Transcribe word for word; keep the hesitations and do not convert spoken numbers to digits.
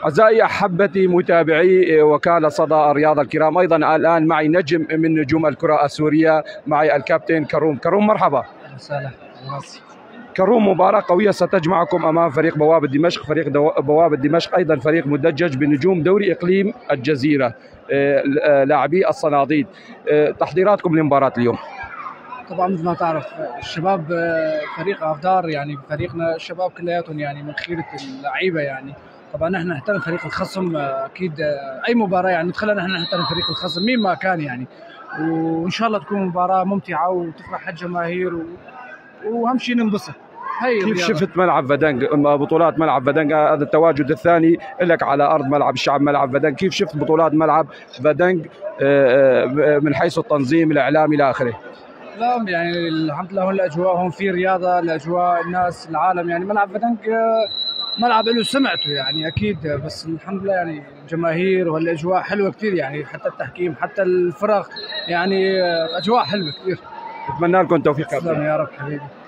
أعزائي أحبتي متابعي وكالة صدى الرياضة الكرام، أيضا الآن معي نجم من نجوم الكرة السورية، معي الكابتن كروم. كروم مرحبا. وسهلا. كروم، مباراة قوية ستجمعكم أمام فريق بوابة دمشق. فريق بوابة دمشق أيضا فريق مدجج بنجوم دوري إقليم الجزيرة، لاعبي الصناديد. تحضيراتكم لمباراة اليوم؟ طبعا مثل ما تعرف الشباب فريق أفدار، يعني فريقنا الشباب كلياتهم يعني من خيرة اللعيبة. يعني طبعا نحن نحترم فريق الخصم، اكيد اي مباراه يعني ندخلها نحن نحترم فريق الخصم مين ما كان يعني، وان شاء الله تكون مباراه ممتعه وتفرح الجماهير و... واهم شيء ننبسط. هي كيف الرياضة. شفت ملعب فدنج، بطولات ملعب فدنج؟ هذا التواجد الثاني لك على ارض ملعب الشعب ملعب فدنج. كيف شفت بطولات ملعب فدنج من حيث التنظيم الاعلامي الى اخره؟ لا يعني الحمد لله هون الاجواء، هون في رياضه، الاجواء الناس العالم، يعني ملعب فدنج ملعب له سمعته يعني اكيد، بس الحمد لله يعني الجماهير والاجواء حلوه كثير، يعني حتى التحكيم حتى الفرق يعني اجواء حلوه كثير. اتمنى لكم التوفيق. يا رب حبيبي.